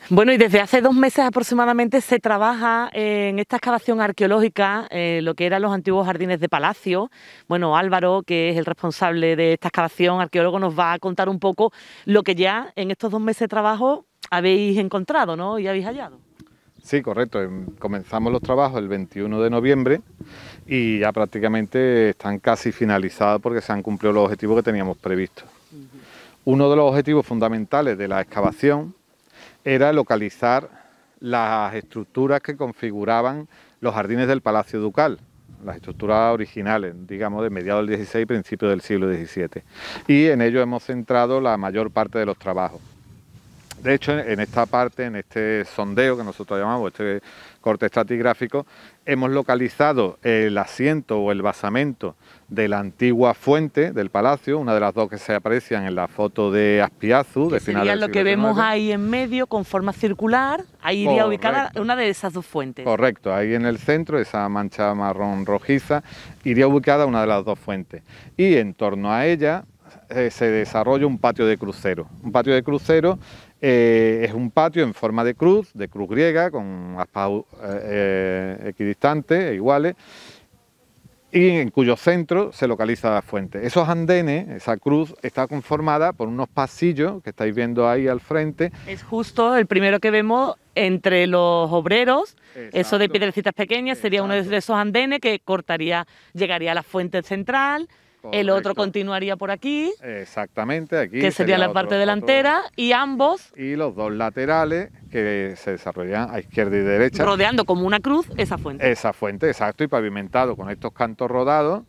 Bueno, y desde hace 2 meses aproximadamente se trabaja en esta excavación arqueológica, lo que eran los antiguos jardines de Palacio. Bueno, Álvaro, que es el responsable de esta excavación, arqueólogo, nos va a contar un poco lo que ya en estos 2 meses de trabajo habéis encontrado, ¿no? Y habéis hallado. Sí, correcto. Comenzamos los trabajos el 21 de noviembre y ya prácticamente están casi finalizados porque se han cumplido los objetivos que teníamos previstos. Uno de los objetivos fundamentales de la excavación era localizar las estructuras que configuraban los jardines del Palacio Ducal, las estructuras originales, digamos, de mediados del XVI y principios del siglo XVII. Y en ello hemos centrado la mayor parte de los trabajos. De hecho, en esta parte, en este sondeo que nosotros llamamos, este corte estratigráfico, hemos localizado el asiento o el basamento de la antigua fuente del palacio, una de las dos que se aprecian en la foto de Azpiazu, de final del siglo XIX. Sería lo que vemos ahí en medio, con forma circular, ahí iría ubicada una de esas dos fuentes. Correcto, ahí en el centro, esa mancha marrón rojiza, iría ubicada una de las dos fuentes. Y en torno a ella se desarrolla un patio de crucero. Un patio de crucero es un patio en forma de cruz griega, con aspas equidistantes e iguales, y en cuyo centro se localiza la fuente. Esos andenes, esa cruz, está conformada por unos pasillos que estáis viendo ahí al frente. Es justo el primero que vemos entre los obreros. Exacto. Eso de piedrecitas pequeñas. Exacto. Sería uno de esos andenes que llegaría a la fuente central. Correcto. El otro continuaría por aquí. Exactamente, aquí. Que sería la parte delantera y ambos. Y los dos laterales que se desarrollan a izquierda y derecha. Rodeando como una cruz esa fuente. Esa fuente, exacto, y pavimentado con estos cantos rodados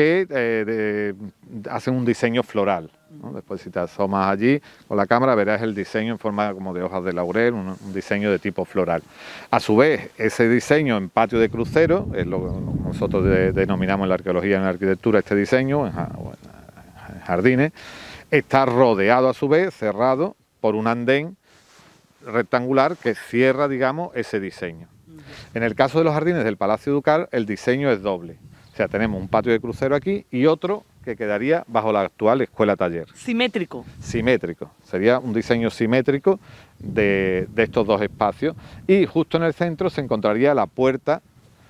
que hacen un diseño floral, ¿no? Después si te asomas allí con la cámara verás el diseño en forma como de hojas de laurel, un diseño de tipo floral. A su vez, ese diseño en patio de crucero, es lo que nosotros denominamos en la arqueología y en la arquitectura este diseño, en jardines, está rodeado a su vez, cerrado por un andén rectangular que cierra, digamos, ese diseño. En el caso de los jardines del Palacio Ducal, el diseño es doble. O sea, tenemos un patio de crucero aquí y otro que quedaría bajo la actual escuela-taller. ¿Simétrico? Simétrico. Sería un diseño simétrico de estos dos espacios. Y justo en el centro se encontraría la puerta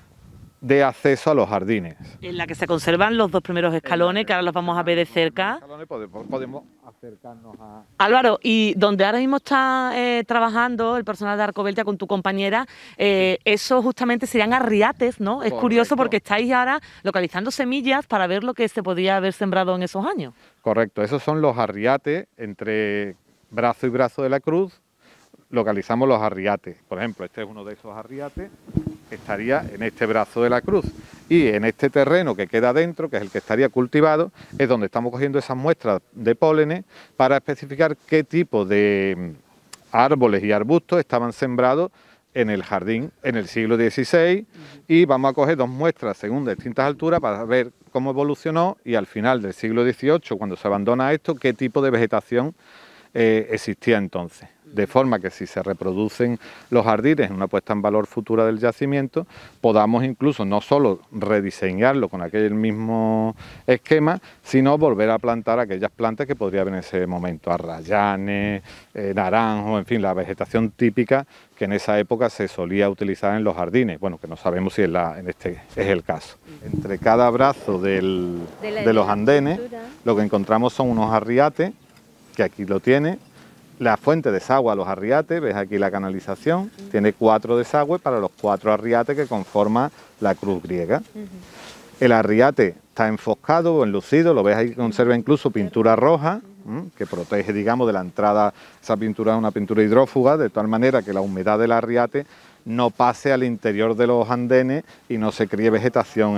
de acceso a los jardines. En la que se conservan los dos primeros escalones, que ahora los vamos a ver de cerca. Podemos acercarnos a... Álvaro, y donde ahora mismo está trabajando el personal de Arcobeltia con tu compañera, eso justamente serían arriates, ¿no? Es correcto. Curioso porque estáis ahora localizando semillas para ver lo que se podía haber sembrado en esos años. Correcto, esos son los arriates entre brazo y brazo de la cruz. Localizamos los arriates. Por ejemplo, este es uno de esos arriates, estaría en este brazo de la cruz. Y en este terreno que queda dentro, que es el que estaría cultivado, es donde estamos cogiendo esas muestras de pólenes para especificar qué tipo de árboles y arbustos estaban sembrados en el jardín en el siglo XVI. Y vamos a coger 2 muestras según distintas alturas para ver cómo evolucionó y al final del siglo XVIII, cuando se abandona esto, qué tipo de vegetación existía entonces. De forma que si se reproducen los jardines en una puesta en valor futura del yacimiento, podamos incluso no solo rediseñarlo con aquel mismo esquema, sino volver a plantar aquellas plantas que podría haber en ese momento, arrayanes, naranjos, en fin, la vegetación típica que en esa época se solía utilizar en los jardines, bueno, que no sabemos si en este es el caso. Entre cada brazo de los andenes, lo que encontramos son unos arriates, que aquí lo tiene. La fuente desagua a los arriates, ves aquí la canalización, tiene 4 desagües para los 4 arriates que conforman la cruz griega. El arriate está enfoscado o enlucido, lo ves ahí que conserva incluso pintura roja, que protege, digamos, de la entrada. Esa pintura es una pintura hidrófuga, de tal manera que la humedad del arriate no pase al interior de los andenes y no se críe vegetación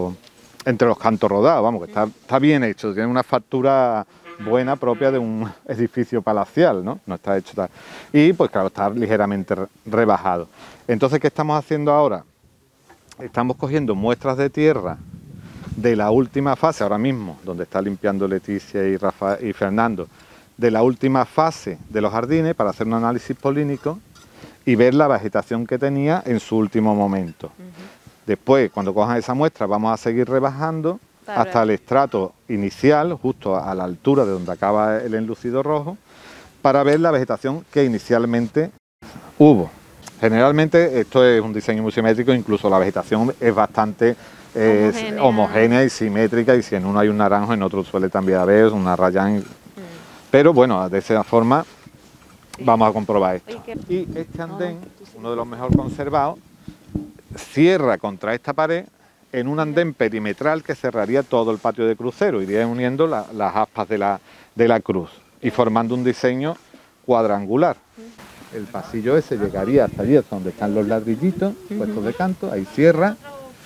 entre los cantos rodados. Vamos, que está bien hecho, tiene una factura buena propia de un edificio palacial, ¿no? No está hecho tal. Y pues claro, está ligeramente rebajado. Entonces, ¿qué estamos haciendo ahora? Estamos cogiendo muestras de tierra de la última fase, ahora mismo, donde está limpiando Leticia y Fernando, de la última fase de los jardines para hacer un análisis polínico y ver la vegetación que tenía en su último momento. Después, cuando cojan esa muestra, vamos a seguir rebajando hasta el estrato inicial, justo a la altura de donde acaba el enlucido rojo, para ver la vegetación que inicialmente Hubo. Generalmente esto es un diseño muy simétrico, incluso la vegetación es bastante homogénea y simétrica, y si en uno hay un naranjo, en otro suele también haber una rayán. Pero bueno, de esa forma vamos a comprobar esto. Y este andén, uno de los mejor conservados, cierra contra esta pared en un andén perimetral que cerraría todo el patio de crucero, iría uniendo las aspas de la cruz y formando un diseño cuadrangular. El pasillo ese llegaría hasta allí, hasta donde están los ladrillitos puestos de canto, ahí cierra,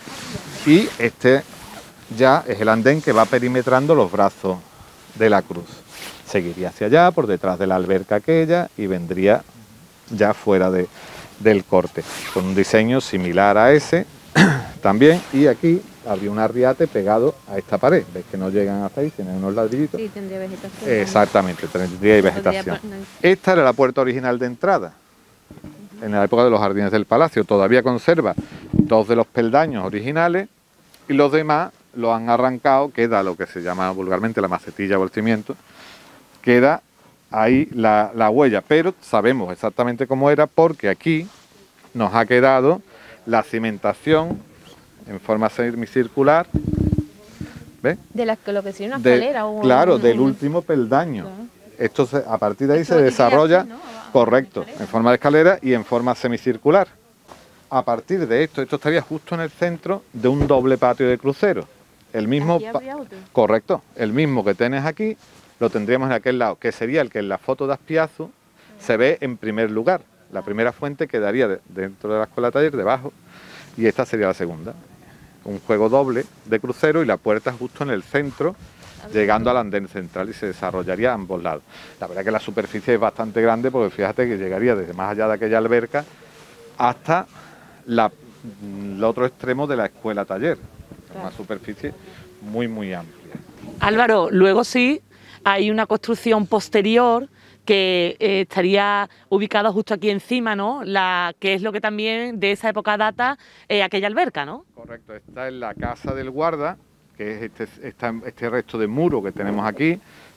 y este ya es el andén que va perimetrando los brazos de la cruz. Seguiría hacia allá, por detrás de la alberca aquella, y vendría ya fuera del corte, con un diseño similar a ese también, y aquí habría un arriate pegado a esta pared. ¿Ves que no llegan hasta ahí? Tienen unos ladrillitos. Sí, tendría vegetación. Exactamente, tendría vegetación. Esta era la puerta original de entrada. En la época de los jardines del palacio todavía conserva 2 de los peldaños originales y los demás lo han arrancado, queda lo que se llama vulgarmente la macetilla o el cimiento, queda ahí la huella, pero sabemos exactamente cómo era porque aquí nos ha quedado la cimentación en forma semicircular, ¿ves? De lo que sería una escalera. Claro, del último peldaño. Claro. Esto a partir de ahí se desarrolla, correcto, en forma de escalera y en forma semicircular. A partir de esto estaría justo en el centro de un doble patio de crucero. El mismo, correcto, el mismo que tienes aquí, lo tendríamos en aquel lado, que sería el que en la foto de Aspiazu se ve en primer lugar. La primera fuente quedaría dentro de la escuela taller, debajo, y esta sería la segunda. Un juego doble de crucero y la puerta justo en el centro, llegando al andén central, y se desarrollaría a ambos lados. La verdad que la superficie es bastante grande, porque fíjate que llegaría desde más allá de aquella alberca hasta el otro extremo de la escuela taller. Una superficie muy, muy amplia. Álvaro, luego sí hay una construcción posterior que estaría ubicada justo aquí encima, ¿no? Que es lo que también de esa época data aquella alberca, ¿no? Correcto, esta es la casa del guarda, que es este resto de muro que tenemos aquí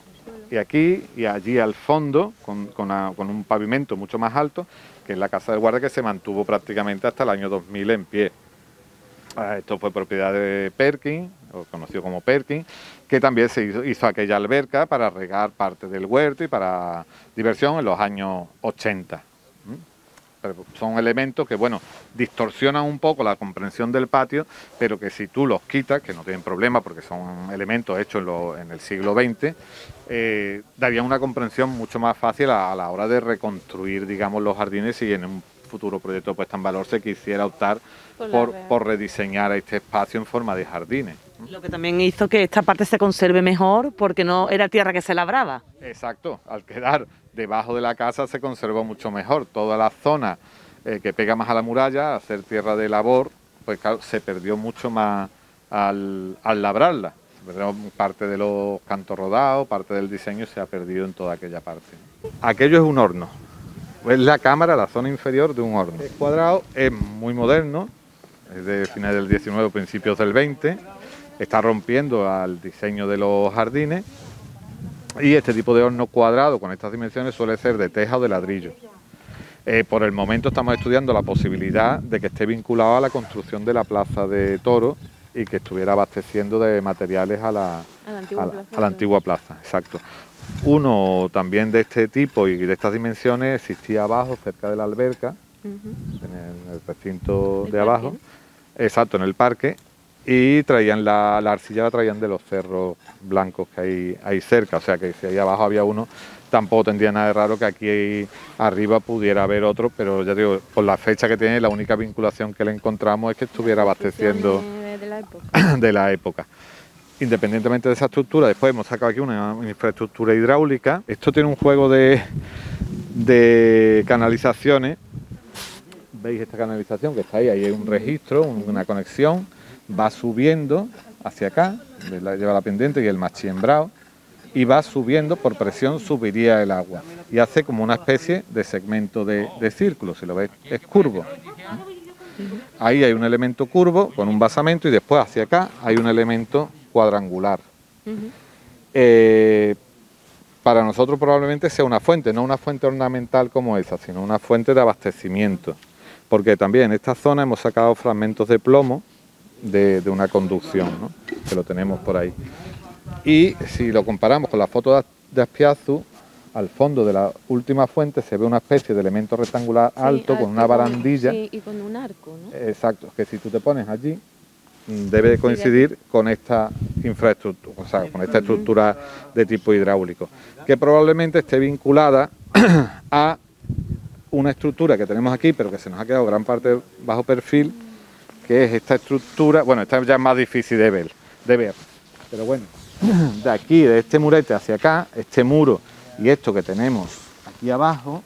y allí al fondo, con un pavimento mucho más alto, que es la casa del guarda, que se mantuvo prácticamente hasta el año 2000 en pie. Esto fue propiedad de Perkin, o conocido como Perkin, que también se hizo aquella alberca para regar parte del huerto y para diversión en los años 80. Pero son elementos que, bueno, distorsionan un poco la comprensión del patio, pero que si tú los quitas, que no tienen problema porque son elementos hechos en el siglo XX, darían una comprensión mucho más fácil a la hora de reconstruir, digamos, los jardines, si en un futuro proyecto puesta en valor se quisiera optar por rediseñar este espacio en forma de jardines. Lo que también hizo que esta parte se conserve mejor, porque no era tierra que se labraba. Exacto, al quedar debajo de la casa se conservó mucho mejor. Toda la zona que pega más a la muralla, a ser tierra de labor, pues claro, se perdió mucho más al labrarla. Se perdió parte de los cantos rodados, parte del diseño se ha perdido en toda aquella parte. Aquello es un horno. Es la cámara, la zona inferior de un horno. El cuadrado es muy moderno, es de finales del 19, principios del 20, está rompiendo al diseño de los jardines, y este tipo de horno cuadrado con estas dimensiones suele ser de teja o de ladrillo. Por el momento estamos estudiando la posibilidad de que esté vinculado a la construcción de la plaza de toros y que estuviera abasteciendo de materiales a la antigua plaza. Exacto. Uno también de este tipo y de estas dimensiones existía abajo, cerca de la alberca, en el recinto de abajo, exacto, en el parque, y traían la arcilla, la traían de los cerros blancos que hay ahí cerca, o sea que si ahí abajo había uno, tampoco tendría nada de raro que aquí arriba pudiera haber otro, pero ya digo, por la fecha que tiene, la única vinculación que le encontramos es que estuviera abasteciendo de la época. Independientemente de esa estructura, después hemos sacado aquí una infraestructura hidráulica. Esto tiene un juego de canalizaciones. ¿Veis esta canalización que está ahí? Ahí hay un registro, una conexión, va subiendo hacia acá, lleva la pendiente y el machiembrado, y va subiendo, por presión subiría el agua, y hace como una especie de segmento de círculo, si lo veis, es curvo. Ahí hay un elemento curvo con un basamento y después hacia acá hay un elemento cuadrangular. para nosotros probablemente sea una fuente, no una fuente ornamental como esa, sino una fuente de abastecimiento. Porque también en esta zona hemos sacado fragmentos de plomo de una conducción, ¿no? Que lo tenemos por ahí. Y si lo comparamos con la foto de Azpiazu, al fondo de la última fuente se ve una especie de elemento rectangular alto con una barandilla. Sí, y con un arco, ¿no? Exacto, que si tú te pones allí, debe de coincidir con esta infraestructura, o sea, con esta estructura de tipo hidráulico, que probablemente esté vinculada a una estructura que tenemos aquí, pero que se nos ha quedado gran parte bajo perfil, que es esta estructura. Bueno, esta ya es más difícil de ver, pero bueno, de aquí, de este murete hacia acá, este muro y esto que tenemos aquí abajo,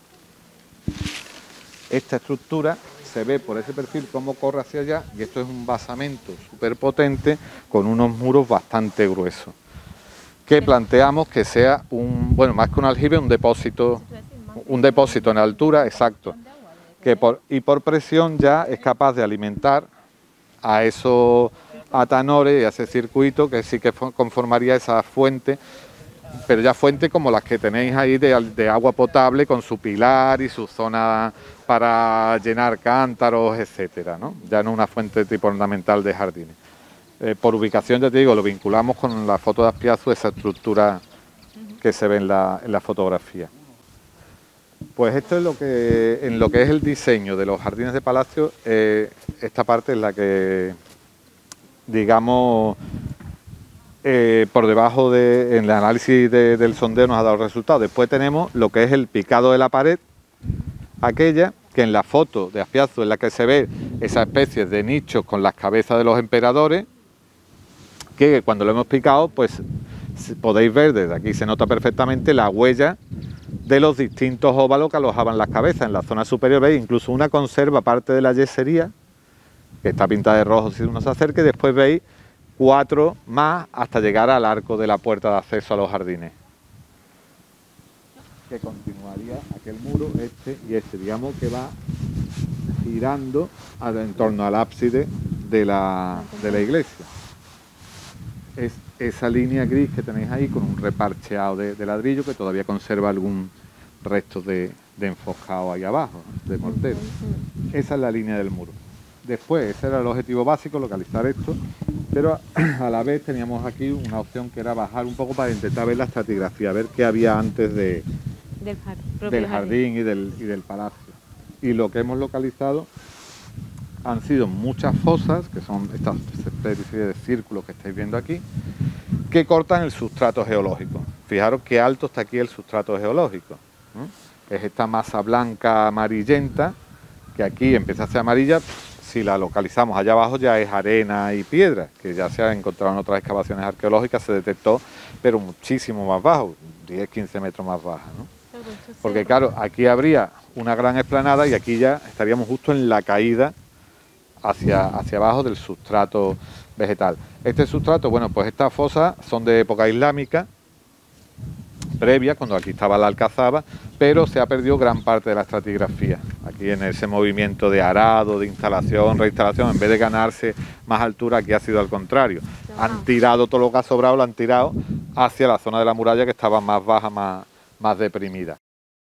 esta estructura se ve por ese perfil cómo corre hacia allá, y esto es un basamento súper potente con unos muros bastante gruesos, que planteamos que sea un, bueno, más que un aljibe, un depósito en altura, exacto, que por presión ya es capaz de alimentar a esos atanores y a ese circuito, que sí que conformaría esa fuente, pero ya fuente como las que tenéis ahí de agua potable, con su pilar y su zona para llenar cántaros, etcétera, ¿no? Ya no una fuente de tipo ornamental de jardines. Por ubicación, ya te digo, lo vinculamos con la foto de Azpiazu, esa estructura que se ve en la fotografía. Pues esto es en lo que es el diseño de los jardines de palacio, esta parte es la que, digamos, por debajo en el análisis del sondeo nos ha dado resultados. Después tenemos lo que es el picado de la pared, aquella que en la foto de Azpiazu es la que se ve esa especie de nichos con las cabezas de los emperadores, que cuando lo hemos picado, pues podéis ver desde aquí, se nota perfectamente la huella de los distintos óvalos que alojaban las cabezas. En la zona superior veis incluso una conserva parte de la yesería, que está pintada de rojo si uno se acerca, y después veis 4 más hasta llegar al arco de la puerta de acceso a los jardines, que continuaría aquel muro, este y este, digamos que va girando en torno al ábside de la iglesia. Es esa línea gris que tenéis ahí con un reparcheado de ladrillo que todavía conserva algún resto de enfoscado ahí abajo, de mortero. Esa es la línea del muro. Después, ese era el objetivo básico, localizar esto, pero a la vez teníamos aquí una opción que era bajar un poco para intentar ver la estratigrafía, ver qué había antes del jardín y del palacio. Y lo que hemos localizado han sido muchas fosas, que son estas especies de círculos que estáis viendo aquí, que cortan el sustrato geológico. Fijaros qué alto está aquí el sustrato geológico, ¿no? Es esta masa blanca amarillenta, que aquí empieza a ser amarilla. Si la localizamos allá abajo ya es arena y piedra, que ya se ha encontrado en otras excavaciones arqueológicas, se detectó, pero muchísimo más bajo, 10-15 metros más baja, ¿no? Porque claro, aquí habría una gran explanada y aquí ya estaríamos justo en la caída hacia abajo del sustrato vegetal. Este sustrato, bueno, pues estas fosas son de época islámica, previa, cuando aquí estaba la alcazaba, pero se ha perdido gran parte de la estratigrafía. Aquí en ese movimiento de arado, de instalación, reinstalación, en vez de ganarse más altura, aquí ha sido al contrario. Han tirado todo lo que ha sobrado, lo han tirado hacia la zona de la muralla que estaba más baja, más deprimida.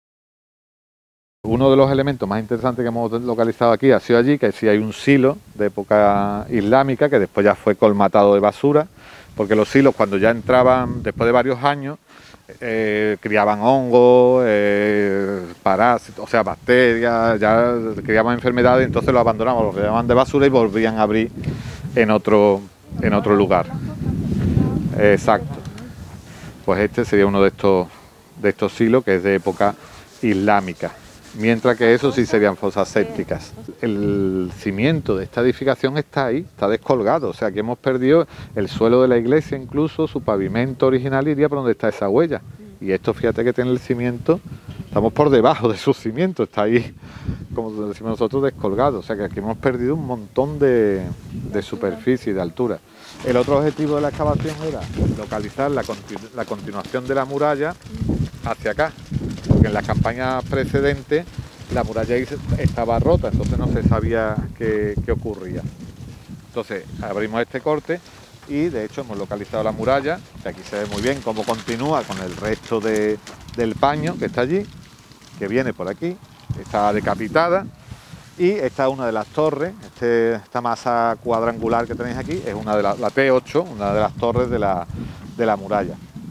Uno de los elementos más interesantes que hemos localizado aquí ha sido allí, que sí hay un silo de época islámica que después ya fue colmatado de basura, porque los silos cuando ya entraban, después de varios años, criaban hongos, parásitos, o sea, bacterias, ya criaban enfermedades, entonces los abandonamos, los llevaban de basura y volvían a abrir en otro lugar. Exacto. Pues este sería uno de estos silos que es de época islámica. Mientras que eso sí serían fosas sépticas. El cimiento de esta edificación está ahí, está descolgado. O sea, que hemos perdido el suelo de la iglesia, incluso su pavimento original iría por donde está esa huella. Y esto, fíjate que tiene el cimiento, estamos por debajo de su cimiento, está ahí, como decimos nosotros, descolgado. O sea, que aquí hemos perdido un montón de superficie y de altura. El otro objetivo de la excavación era localizar la continuación de la muralla hacia acá, porque en las campañas precedentes la muralla estaba rota, entonces no se sabía qué ocurría. Entonces abrimos este corte y de hecho hemos localizado la muralla, que aquí se ve muy bien cómo continúa con el resto del paño que está allí, que viene por aquí, está decapitada, y esta es una de las torres, esta masa cuadrangular que tenéis aquí es una de la T8, una de las torres de la muralla.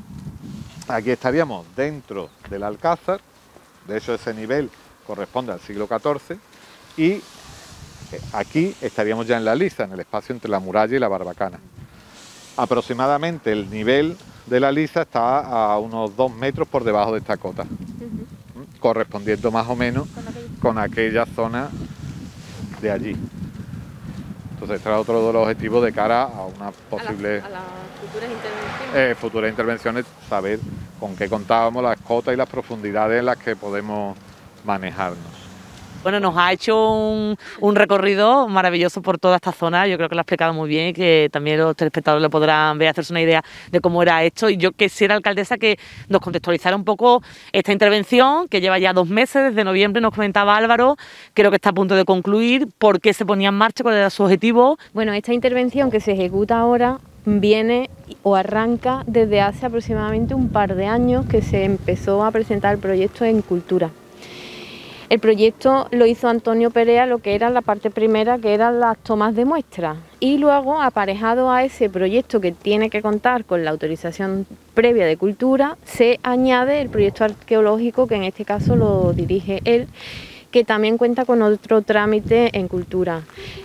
Aquí estaríamos dentro del alcázar, de hecho ese nivel corresponde al siglo XIV, y aquí estaríamos ya en la liza, en el espacio entre la muralla y la barbacana. Aproximadamente el nivel de la liza está a unos 2 metros por debajo de esta cota, correspondiendo más o menos con aquella zona de allí. Entonces este era otro de los objetivos de cara a una posible... A las futuras intervenciones. Futuras intervenciones, saber con qué contábamos, las cotas y las profundidades en las que podemos manejarnos. Bueno, nos ha hecho un recorrido maravilloso por toda esta zona. Yo creo que lo ha explicado muy bien y que también los telespectadores lo podrán ver, hacerse una idea de cómo era esto. Y yo quisiera, alcaldesa, que nos contextualizara un poco esta intervención, que lleva ya 2 meses, desde noviembre nos comentaba Álvaro, creo que está a punto de concluir, por qué se ponía en marcha, cuál era su objetivo. Bueno, esta intervención que se ejecuta ahora viene o arranca desde hace aproximadamente un par de años que se empezó a presentar el proyecto en Cultura. El proyecto lo hizo Antonio Perea, lo que era la parte primera, que eran las tomas de muestras. Y luego, aparejado a ese proyecto que tiene que contar con la autorización previa de Cultura, se añade el proyecto arqueológico, que en este caso lo dirige él, que también cuenta con otro trámite en Cultura.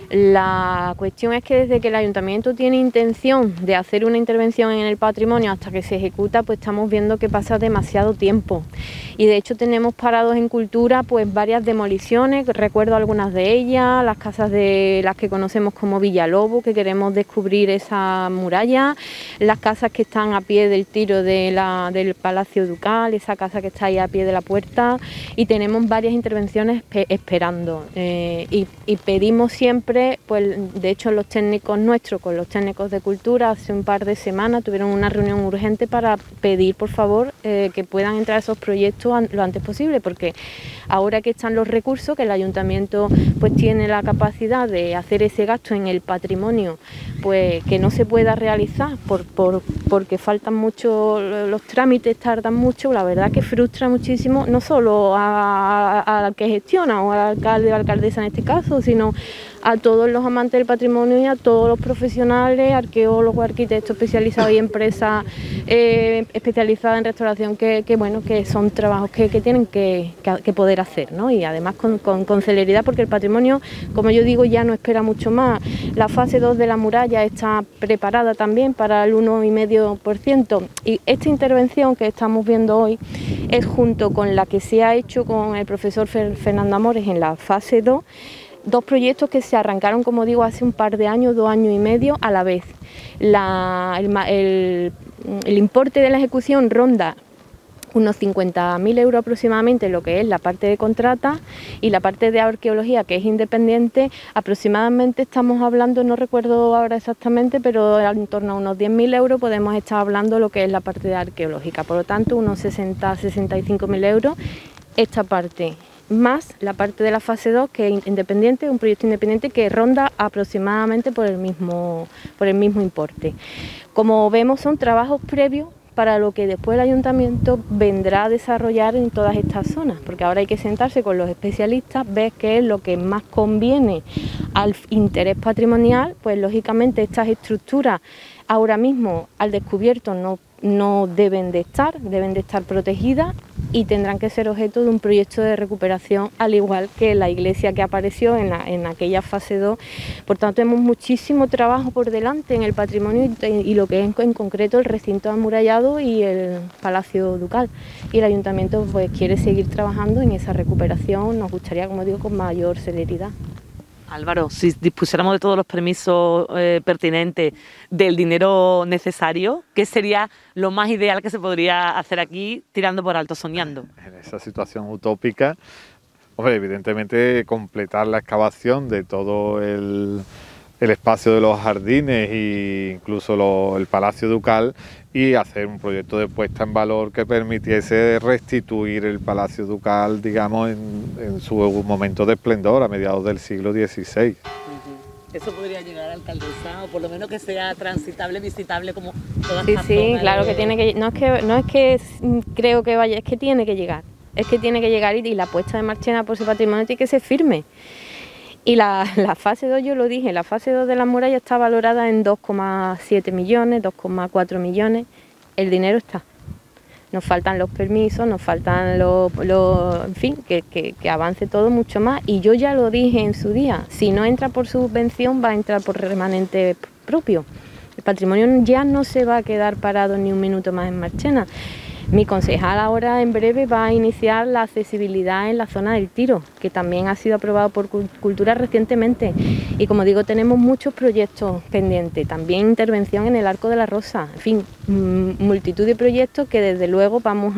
La cuestión es que desde que el Ayuntamiento tiene intención de hacer una intervención en el patrimonio hasta que se ejecuta, pues estamos viendo que pasa demasiado tiempo. Y de hecho tenemos parados en Cultura pues varias demoliciones, recuerdo algunas de ellas, las casas de las que conocemos como Villalobo, que queremos descubrir esa muralla, las casas que están a pie del tiro del Palacio Ducal, esa casa que está ahí a pie de la puerta, y tenemos varias intervenciones esperando. Y pedimos siempre, pues de hecho los técnicos nuestros con los técnicos de Cultura hace un par de semanas tuvieron una reunión urgente para pedir por favor que puedan entrar esos proyectos lo antes posible, porque ahora que están los recursos, que el Ayuntamiento pues tiene la capacidad de hacer ese gasto en el patrimonio, pues que no se pueda realizar porque faltan mucho, los trámites tardan mucho, la verdad que frustra muchísimo no solo al que gestiona o al alcalde o alcaldesa en este caso, sino a todos los amantes del patrimonio y a todos los profesionales, arqueólogos, arquitectos especializados y empresas especializadas en restauración que son trabajos que tienen que poder hacer, ¿no? Y además con celeridad, porque el patrimonio, como yo digo, ya no espera mucho más. La fase 2 de la muralla está preparada también para el 1,5%, y esta intervención que estamos viendo hoy es junto con la que se ha hecho con el profesor Fernando Amores en la fase 2, dos proyectos que se arrancaron, como digo, hace un par de años, 2 años y medio a la vez. El importe de la ejecución ronda unos 50.000 euros aproximadamente, lo que es la parte de contrata, y la parte de arqueología, que es independiente, aproximadamente estamos hablando, no recuerdo ahora exactamente, pero en torno a unos 10.000 euros podemos estar hablando lo que es la parte de arqueológica. Por lo tanto, unos 65.000 euros esta parte, más la parte de la fase 2, que es independiente, un proyecto independiente que ronda aproximadamente por el mismo importe. Como vemos, son trabajos previos para lo que después el Ayuntamiento vendrá a desarrollar en todas estas zonas, porque ahora hay que sentarse con los especialistas, ver qué es lo que más conviene al interés patrimonial. Pues lógicamente estas estructuras ahora mismo al descubierto no deben de estar protegidas y tendrán que ser objeto de un proyecto de recuperación, al igual que la iglesia que apareció en aquella fase 2. Por tanto, tenemos muchísimo trabajo por delante en el patrimonio y lo que es en concreto el recinto amurallado y el Palacio Ducal. Y el Ayuntamiento pues quiere seguir trabajando en esa recuperación, nos gustaría, como digo, con mayor celeridad. Álvaro, si dispusiéramos de todos los permisos pertinentes, del dinero necesario, ¿qué sería lo más ideal que se podría hacer aquí, tirando por alto, soñando? En esa situación utópica, hombre, evidentemente completar la excavación de todo el espacio de los jardines e incluso el Palacio Ducal, y hacer un proyecto de puesta en valor que permitiese restituir el Palacio Ducal, digamos, en su momento de esplendor a mediados del siglo XVI. Eso podría llegar a alcaldesa, o por lo menos que sea transitable, visitable como toda Sí, esta sí, zona claro de... que tiene que, no es que creo que vaya, es que tiene que llegar. Es que tiene que llegar y la apuesta de Marchena por su patrimonio tiene que ser firme. Y la fase 2, yo lo dije, la fase 2 de la muralla está valorada en 2,7 millones, 2,4 millones. El dinero está. Nos faltan los permisos, nos faltan en fin, que avance todo mucho más. Y yo ya lo dije en su día, si no entra por subvención va a entrar por remanente propio. El patrimonio ya no se va a quedar parado ni un minuto más en Marchena. Mi concejal ahora en breve va a iniciar la accesibilidad en la zona del Tiro, que también ha sido aprobado por Cultura recientemente. Y como digo, tenemos muchos proyectos pendientes, también intervención en el Arco de la Rosa, en fin, multitud de proyectos que desde luego vamos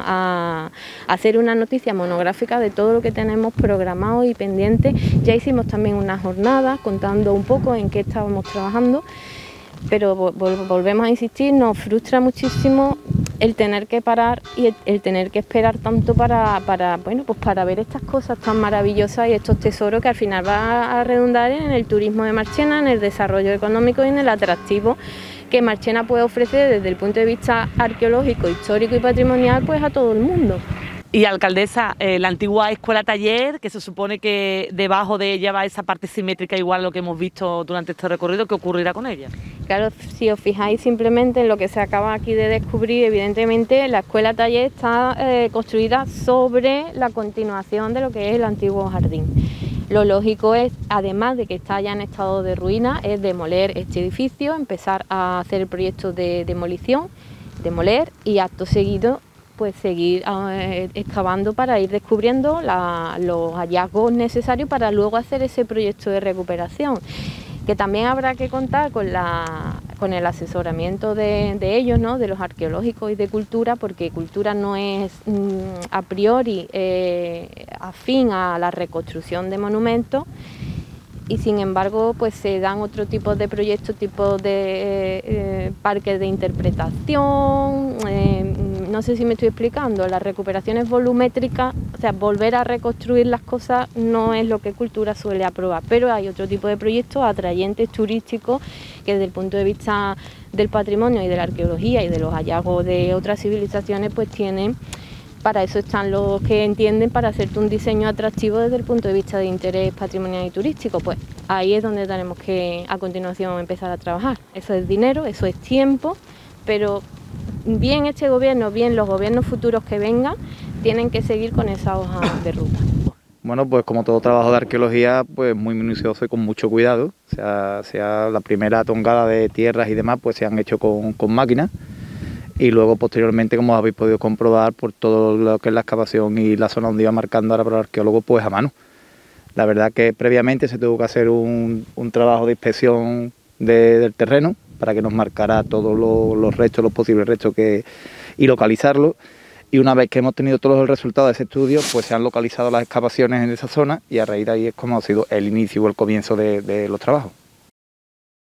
a hacer una noticia monográfica de todo lo que tenemos programado y pendiente. Ya hicimos también una jornada contando un poco en qué estábamos trabajando, pero volvemos a insistir, nos frustra muchísimo el tener que parar y el tener que esperar tanto para ver estas cosas tan maravillosas y estos tesoros que al final va a redundar en el turismo de Marchena, en el desarrollo económico y en el atractivo que Marchena puede ofrecer desde el punto de vista arqueológico, histórico y patrimonial pues a todo el mundo. Y alcaldesa, la antigua escuela taller, que se supone que debajo de ella va esa parte simétrica igual a lo que hemos visto durante este recorrido, ¿qué ocurrirá con ella? Claro, si os fijáis simplemente en lo que se acaba aquí de descubrir, evidentemente la escuela taller está construida sobre la continuación de lo que es el antiguo jardín. Lo lógico es, además de que está ya en estado de ruina, es demoler este edificio, empezar a hacer el proyecto de demolición, demoler y acto seguido pues seguir excavando para ir descubriendo los hallazgos necesarios para luego hacer ese proyecto de recuperación, que también habrá que contar con el asesoramiento de ellos, ¿no? De los arqueológicos y de cultura, porque cultura no es a priori afín a la reconstrucción de monumentos, y sin embargo pues se dan otro tipo de proyectos, tipo de parques de interpretación, no sé si me estoy explicando, las recuperaciones volumétricas, o sea, volver a reconstruir las cosas no es lo que cultura suele aprobar, pero hay otro tipo de proyectos atrayentes, turísticos, que desde el punto de vista del patrimonio y de la arqueología y de los hallazgos de otras civilizaciones pues tienen. Para eso están los que entienden, para hacerte un diseño atractivo desde el punto de vista de interés patrimonial y turístico. Pues ahí es donde tenemos que a continuación empezar a trabajar. Eso es dinero, eso es tiempo, pero bien este gobierno, bien los gobiernos futuros que vengan, tienen que seguir con esa hoja de ruta. Bueno, pues como todo trabajo de arqueología, pues muy minucioso y con mucho cuidado. O sea la primera tongada de tierras y demás, pues se han hecho con máquinas. Y luego posteriormente, como habéis podido comprobar, por todo lo que es la excavación y la zona donde iba marcando ahora para el arqueólogo, pues a mano. La verdad que previamente se tuvo que hacer un trabajo de inspección del terreno para que nos marcara todos los restos, los posibles restos y localizarlos. Y una vez que hemos tenido todos los resultados de ese estudio, pues se han localizado las excavaciones en esa zona y a raíz de ahí es como ha sido el inicio o el comienzo de los trabajos.